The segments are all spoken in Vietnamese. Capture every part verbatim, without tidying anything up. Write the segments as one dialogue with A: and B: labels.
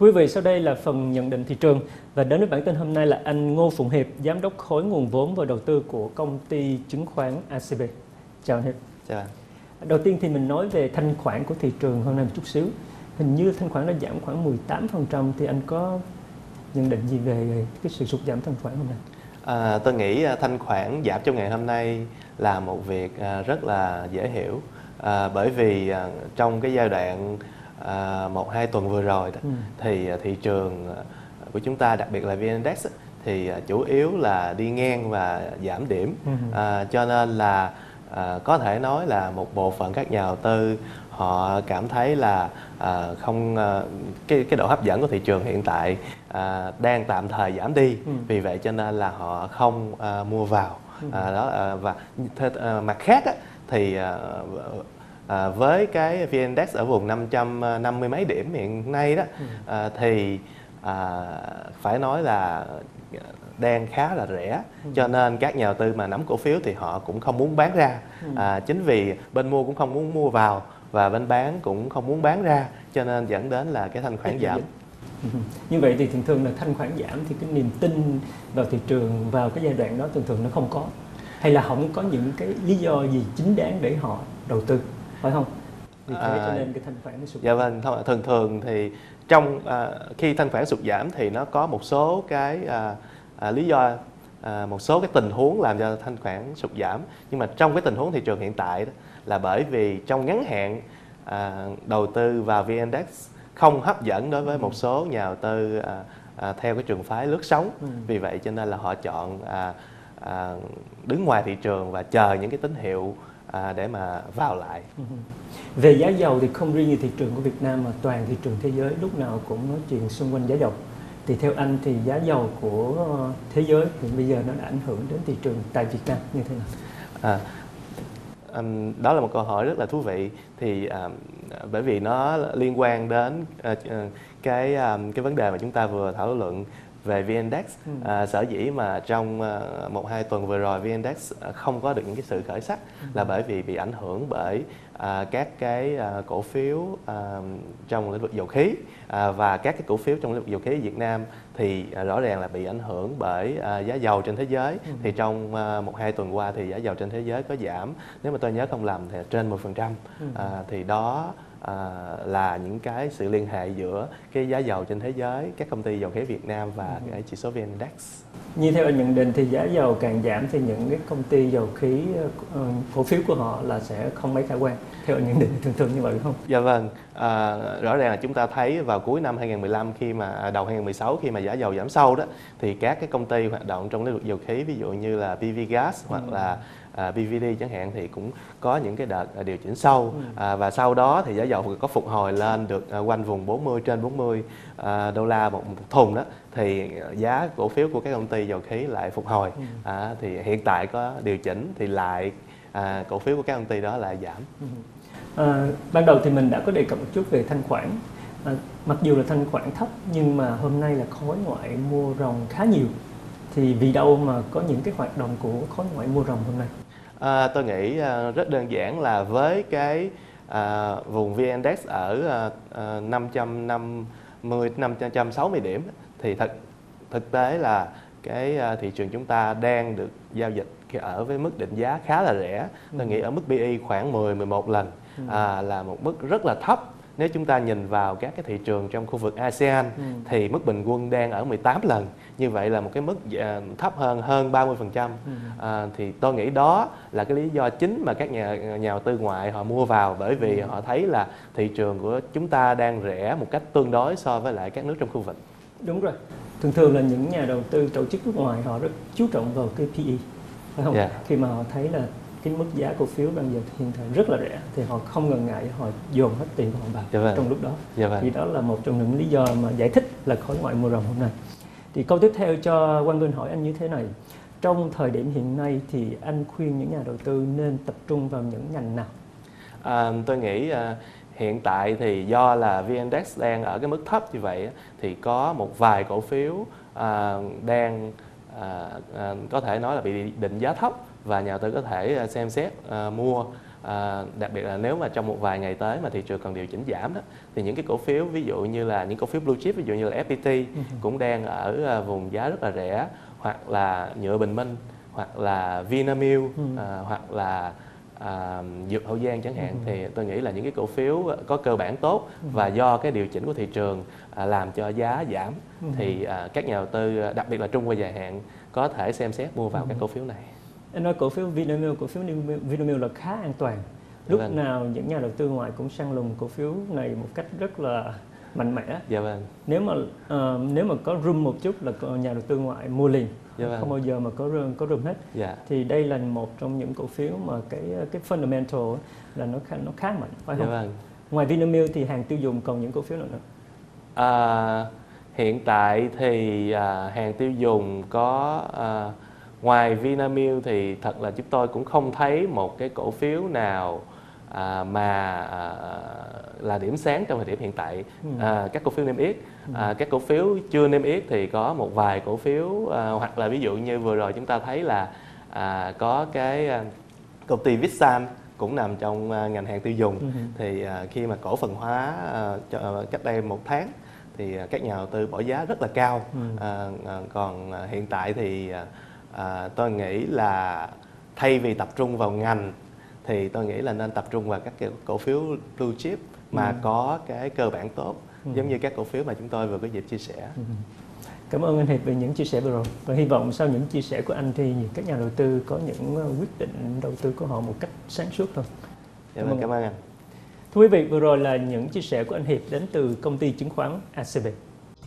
A: Quý vị, sau đây là phần nhận định thị trường và đến với bản tin hôm nay là anh Ngô Phụng Hiệp, giám đốc khối nguồn vốn và đầu tư của công ty chứng khoán a xê bê. Chào anh Hiệp.
B: Chào anh.
A: Đầu tiên thì mình nói về thanh khoản của thị trường hôm nay một chút xíu. Hình như thanh khoản đã giảm khoảng mười tám phần trăm, thì anh có nhận định gì về cái sự sụt giảm thanh khoản hôm nay?
B: À, tôi nghĩ thanh khoản giảm trong ngày hôm nay là một việc rất là dễ hiểu, à, bởi vì trong cái giai đoạn à, một hai tuần vừa rồi đó, ừ. thì thị trường của chúng ta, đặc biệt là vê en-Index thì chủ yếu là đi ngang và giảm điểm, ừ. à, cho nên là à, có thể nói là một bộ phận các nhà đầu tư họ cảm thấy là à, không à, cái cái độ hấp dẫn của thị trường hiện tại à, đang tạm thời giảm đi, ừ. vì vậy cho nên là họ không à, mua vào, ừ. à, đó à, và à, mặt khác á, thì à, à, với cái vê en-Index ở vùng năm trăm năm mươi mấy điểm hiện nay đó, ừ. à, thì à, phải nói là đang khá là rẻ, ừ. cho nên các nhà đầu tư mà nắm cổ phiếu thì họ cũng không muốn bán ra, ừ. à, chính vì bên mua cũng không muốn mua vào và bên bán cũng không muốn bán ra, cho nên dẫn đến là cái thanh khoản giảm.
A: Như vậy thì thường thường là thanh khoản giảm thì cái niềm tin vào thị trường vào cái giai đoạn đó thường thường nó không có, hay là không có những cái lý do gì chính đáng để họ đầu tư, phải không? Vì thế cho nên cái thanh khoản nó sụt.
B: Dạ vâng, thường thường thì trong à, khi thanh khoản sụt giảm thì nó có một số cái à, à, lý do, à, một số cái tình huống làm cho thanh khoản sụt giảm. Nhưng mà trong cái tình huống thị trường hiện tại đó, là bởi vì trong ngắn hạn à, đầu tư vào vê en-Index không hấp dẫn đối với một số nhà đầu tư à, à, theo cái trường phái lướt sóng, ừ. vì vậy cho nên là họ chọn à, à, đứng ngoài thị trường và chờ những cái tín hiệu à, để mà vào lại.
A: Ừ. Về giá dầu thì không riêng như thị trường của Việt Nam mà toàn thị trường thế giới lúc nào cũng nói chuyện xung quanh giá dầu. Thì theo anh thì giá dầu của thế giới thì bây giờ nó đã ảnh hưởng đến thị trường tại Việt Nam như thế nào?
B: À, um, đó là một câu hỏi rất là thú vị, thì uh, bởi vì nó liên quan đến uh, cái um, cái vấn đề mà chúng ta vừa thảo luận về vê en-Index. ừ. à, sở dĩ mà trong uh, một hai tuần vừa rồi vê en-Index không có được những cái sự khởi sắc, ừ. là bởi vì bị ảnh hưởng bởi uh, các cái uh, cổ phiếu uh, trong lĩnh vực dầu khí, uh, và các cái cổ phiếu trong lĩnh vực dầu khí Việt Nam thì uh, rõ ràng là bị ảnh hưởng bởi uh, giá dầu trên thế giới. ừ. Thì trong uh, một hai tuần qua thì giá dầu trên thế giới có giảm, nếu mà tôi nhớ không lầm thì trên mười phần trăm. ừ. uh, thì đó À, là những cái sự liên hệ giữa cái giá dầu trên thế giới, các công ty dầu khí Việt Nam và ừ. cái chỉ số vê en-Index.
A: Như theo anh nhận định thì giá dầu càng giảm thì những cái công ty dầu khí, cổ phiếu của họ là sẽ không mấy khả quan. Theo anh nhận định thường thường như vậy không?
B: Dạ vâng, à, rõ ràng là chúng ta thấy vào cuối năm hai nghìn không trăm mười lăm, khi mà đầu hai nghìn không trăm mười sáu, khi mà giá dầu giảm sâu đó, thì các cái công ty hoạt động trong lĩnh vực dầu khí, ví dụ như là pê vê Gas hoặc ừ. là À, pê vê đê chẳng hạn, thì cũng có những cái đợt điều chỉnh sâu, ừ. à, và sau đó thì giá dầu có phục hồi lên được à, quanh vùng bốn mươi, trên bốn mươi à, đô la một, một thùng đó, thì giá cổ phiếu của các công ty dầu khí lại phục hồi. ừ. à, thì hiện tại có điều chỉnh thì lại à, cổ phiếu của các công ty đó lại giảm.
A: ừ. à, ban đầu thì mình đã có đề cập một chút về thanh khoản. à, mặc dù là thanh khoản thấp nhưng mà hôm nay là khối ngoại mua ròng khá nhiều, thì vì đâu mà có những cái hoạt động của khối ngoại mua ròng hôm nay?
B: À, tôi nghĩ à, rất đơn giản là với cái à, vùng vê en-Index ở à, năm trăm năm mươi, năm trăm sáu mươi điểm, thì thật thực tế là cái à, thị trường chúng ta đang được giao dịch ở với mức định giá khá là rẻ. ừ. Tôi nghĩ ở mức pê e khoảng mười, mười một lần, ừ. à, là một mức rất là thấp. Nếu chúng ta nhìn vào các cái thị trường trong khu vực a sê an, ừ. thì mức bình quân đang ở mười tám lần. Như vậy là một cái mức thấp hơn hơn ba mươi phần trăm. ừ. à, Thì tôi nghĩ đó là cái lý do chính mà các nhà, nhà đầu tư ngoại họ mua vào, bởi vì ừ. họ thấy là thị trường của chúng ta đang rẻ một cách tương đối so với lại các nước trong khu vực.
A: Đúng rồi. Thường thường là những nhà đầu tư tổ chức nước ngoài họ rất chú trọng vào cái pê e, phải không? Yeah. Khi mà họ thấy là cái mức giá cổ phiếu bây giờ hiện tại rất là rẻ thì họ không ngần ngại, họ dồn hết tiền của họ vào yeah, trong lúc đó. Yeah, thì đó là một trong những lý do mà giải thích là khối ngoại mua ròng hôm nay. Thì câu tiếp theo cho Quang Vinh hỏi anh như thế này: trong thời điểm hiện nay thì anh khuyên những nhà đầu tư nên tập trung vào những ngành nào?
B: À, tôi nghĩ à, hiện tại thì do là vê en-Index đang ở cái mức thấp như vậy, thì có một vài cổ phiếu à, đang à, à, có thể nói là bị định giá thấp, và nhà đầu tư có thể xem xét uh, mua À, đặc biệt là nếu mà trong một vài ngày tới mà thị trường còn điều chỉnh giảm đó, thì những cái cổ phiếu ví dụ như là những cổ phiếu blue chip, ví dụ như là ép pê tê cũng đang ở vùng giá rất là rẻ, hoặc là Nhựa Bình Minh, hoặc là Vinamilk, ừ. à, hoặc là à, Dược Hậu Giang chẳng hạn, ừ. thì tôi nghĩ là những cái cổ phiếu có cơ bản tốt, ừ. và do cái điều chỉnh của thị trường à, làm cho giá giảm, ừ. thì à, các nhà đầu tư, đặc biệt là trung và dài hạn, có thể xem xét mua vào, ừ. các cổ phiếu này.
A: Anh nói cổ phiếu Vinamilk, cổ phiếu Vinamilk là khá an toàn. Lúc vâng. nào những nhà đầu tư ngoại cũng săn lùng cổ phiếu này một cách rất là mạnh mẽ.
B: Dạ vâng.
A: Nếu mà uh, nếu mà có room một chút là nhà đầu tư ngoại mua liền,
B: dạ vâng.
A: không bao giờ mà có room, có room hết.
B: Dạ.
A: Thì đây là một trong những cổ phiếu mà cái cái fundamental là nó khá, nó khá mạnh, phải không?
B: Dạ vâng.
A: Ngoài Vinamilk thì hàng tiêu dùng còn những cổ phiếu nào nữa?
B: À, hiện tại thì à, hàng tiêu dùng có à, ngoài Vinamilk thì thật là chúng tôi cũng không thấy một cái cổ phiếu nào à, mà à, là điểm sáng trong thời điểm hiện tại. À, các cổ phiếu niêm yết, à, các cổ phiếu chưa niêm yết thì có một vài cổ phiếu, à, hoặc là ví dụ như vừa rồi chúng ta thấy là à, có cái à, công ty Vitsan cũng nằm trong à, ngành hàng tiêu dùng. Ừ. Thì à, khi mà cổ phần hóa à, cho, cách đây một tháng thì à, các nhà đầu tư bỏ giá rất là cao. Ừ. à, à, còn à, hiện tại thì à, À, tôi nghĩ là thay vì tập trung vào ngành thì tôi nghĩ là nên tập trung vào các cổ phiếu blue chip mà ừ. có cái cơ bản tốt, ừ. giống như các cổ phiếu mà chúng tôi vừa có dịp chia sẻ. Ừ.
A: Cảm ơn anh Hiệp về những chia sẻ vừa rồi, và hy vọng sau những chia sẻ của anh thì các nhà đầu tư có những quyết định đầu tư của họ một cách sáng suốt hơn.
B: Dạ, cảm, cảm ơn anh.
A: Thưa quý vị, vừa rồi là những chia sẻ của anh Hiệp đến từ công ty chứng khoán a xê bê.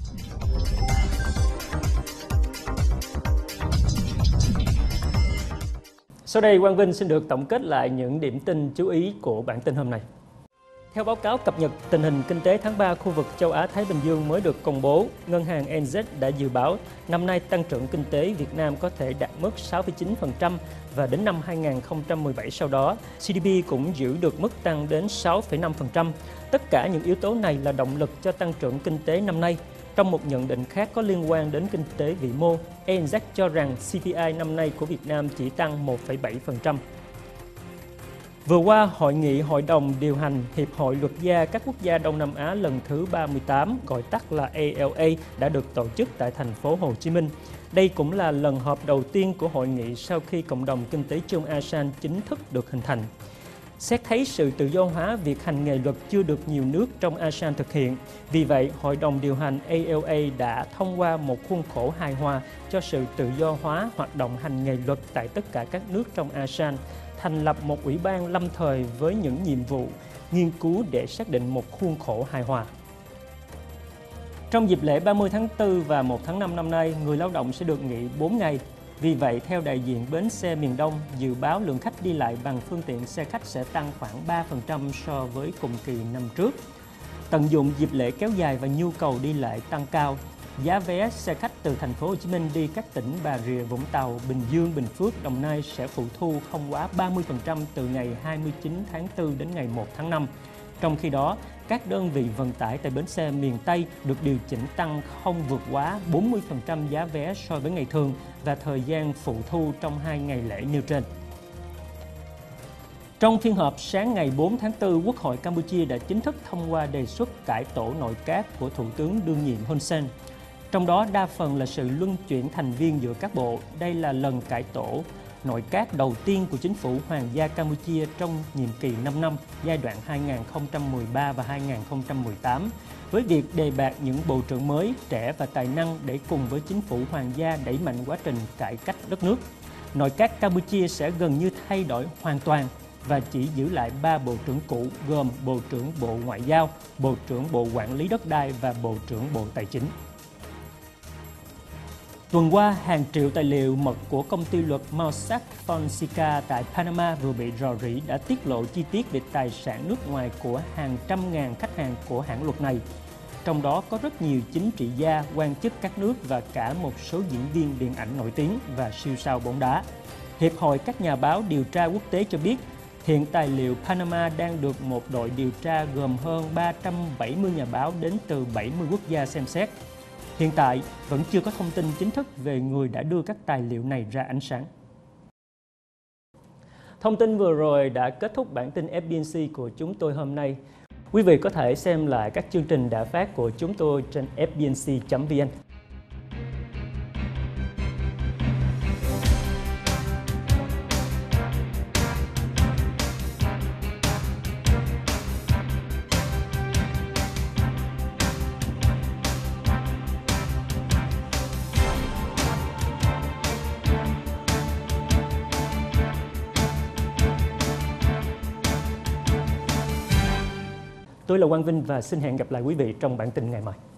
A: Sau đây, Quang Vinh xin được tổng kết lại những điểm tin chú ý của bản tin hôm nay. Theo báo cáo cập nhật tình hình kinh tế tháng ba khu vực châu Á-Thái Bình Dương mới được công bố, Ngân hàng en dét đã dự báo năm nay tăng trưởng kinh tế Việt Nam có thể đạt mức sáu phẩy chín phần trăm và đến năm hai nghìn không trăm mười bảy sau đó, xê đê pê cũng giữ được mức tăng đến sáu phẩy năm phần trăm. Tất cả những yếu tố này là động lực cho tăng trưởng kinh tế năm nay. Trong một nhận định khác có liên quan đến kinh tế vĩ mô, en dét cho rằng xê pê i năm nay của Việt Nam chỉ tăng một phẩy bảy phần trăm. Vừa qua, Hội nghị Hội đồng điều hành Hiệp hội Luật gia các quốc gia Đông Nam Á lần thứ ba mươi tám, gọi tắt là a lờ a, đã được tổ chức tại thành phố Hồ Chí Minh. Đây cũng là lần họp đầu tiên của hội nghị sau khi Cộng đồng Kinh tế chung a sê an chính thức được hình thành. Xét thấy sự tự do hóa việc hành nghề luật chưa được nhiều nước trong a sê an thực hiện. Vì vậy, Hội đồng điều hành a lờ a đã thông qua một khuôn khổ hài hòa cho sự tự do hóa hoạt động hành nghề luật tại tất cả các nước trong a sê an, thành lập một ủy ban lâm thời với những nhiệm vụ nghiên cứu để xác định một khuôn khổ hài hòa. Trong dịp lễ ba mươi tháng tư và một tháng năm năm nay, người lao động sẽ được nghỉ bốn ngày. Vì vậy, theo đại diện bến xe miền Đông, dự báo lượng khách đi lại bằng phương tiện xe khách sẽ tăng khoảng ba phần trăm so với cùng kỳ năm trước. Tận dụng dịp lễ kéo dài và nhu cầu đi lại tăng cao, giá vé xe khách từ thành phố Hồ Chí Minh đi các tỉnh Bà Rịa, Vũng Tàu, Bình Dương, Bình Phước, Đồng Nai sẽ phụ thu không quá ba mươi phần trăm từ ngày hai mươi chín tháng tư đến ngày một tháng năm. Trong khi đó, các đơn vị vận tải tại bến xe miền Tây được điều chỉnh tăng không vượt quá bốn mươi phần trăm giá vé so với ngày thường và thời gian phụ thu trong hai ngày lễ nêu trên. Trong phiên họp sáng ngày bốn tháng tư, Quốc hội Campuchia đã chính thức thông qua đề xuất cải tổ nội các của Thủ tướng đương nhiệm Hun Sen. Trong đó đa phần là sự luân chuyển thành viên giữa các bộ. Đây là lần cải tổ nội các đầu tiên của chính phủ Hoàng gia Campuchia trong nhiệm kỳ năm năm giai đoạn hai nghìn không trăm mười ba và hai nghìn không trăm mười tám, với việc đề bạt những bộ trưởng mới, trẻ và tài năng để cùng với chính phủ Hoàng gia đẩy mạnh quá trình cải cách đất nước. Nội các Campuchia sẽ gần như thay đổi hoàn toàn và chỉ giữ lại ba bộ trưởng cũ gồm Bộ trưởng Bộ Ngoại giao, Bộ trưởng Bộ Quản lý đất đai và Bộ trưởng Bộ Tài chính. Tuần qua, hàng triệu tài liệu mật của công ty luật Mossack Fonseca tại Panama vừa bị rò rỉ đã tiết lộ chi tiết về tài sản nước ngoài của hàng trăm ngàn khách hàng của hãng luật này. Trong đó có rất nhiều chính trị gia, quan chức các nước và cả một số diễn viên điện ảnh nổi tiếng và siêu sao bóng đá. Hiệp hội các nhà báo điều tra quốc tế cho biết, hiện tài liệu Panama đang được một đội điều tra gồm hơn ba trăm bảy mươi nhà báo đến từ bảy mươi quốc gia xem xét. Hiện tại, vẫn chưa có thông tin chính thức về người đã đưa các tài liệu này ra ánh sáng. Thông tin vừa rồi đã kết thúc bản tin ép bê en xê của chúng tôi hôm nay. Quý vị có thể xem lại các chương trình đã phát của chúng tôi trên ép bê en xê chấm vê en. Tôi là Quang Vinh và xin hẹn gặp lại quý vị trong bản tin ngày mai.